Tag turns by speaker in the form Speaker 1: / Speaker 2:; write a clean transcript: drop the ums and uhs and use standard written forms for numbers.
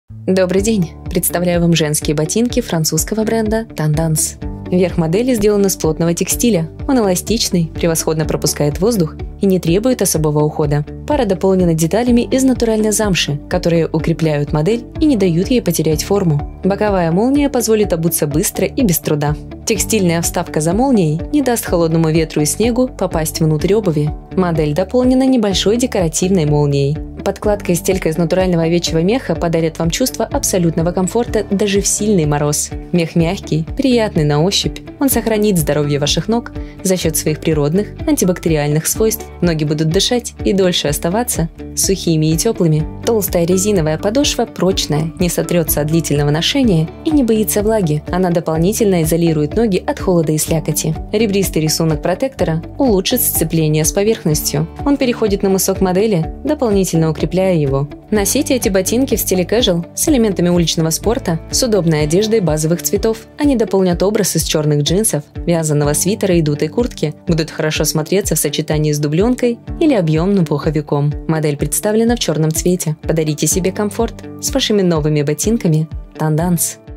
Speaker 1: Добрый день! Представляю вам женские ботинки французского бренда Tendance. Верх модели сделан из плотного текстиля. Он эластичный, превосходно пропускает воздух и не требует особого ухода. Пара дополнена деталями из натуральной замши, которые укрепляют модель и не дают ей потерять форму. Боковая молния позволит обуться быстро и без труда. Текстильная вставка за молнией не даст холодному ветру и снегу попасть внутрь обуви. Модель дополнена небольшой декоративной молнией. Подкладка и стелька из натурального овечьего меха подарят вам чувство абсолютного комфорта даже в сильный мороз. Мех мягкий, приятный на ощупь. Он сохранит здоровье ваших ног за счет своих природных антибактериальных свойств. Ноги будут дышать и дольше оставаться сухими и теплыми. Толстая резиновая подошва прочная, не сотрется от длительного ношения и не боится влаги. Она дополнительно изолирует ноги от холода и слякоти. Ребристый рисунок протектора улучшит сцепление с поверхностью. Он переходит на мысок модели, дополнительно укрепляя его. Носите эти ботинки в стиле casual с элементами уличного спорта, с удобной одеждой базовых цветов. Они дополнят образ из черных джинсов, вязаного свитера и дутой куртки, будут хорошо смотреться в сочетании с дубленкой или объемным пуховиком. Модель представлена в черном цвете. Подарите себе комфорт с вашими новыми ботинками Tendance.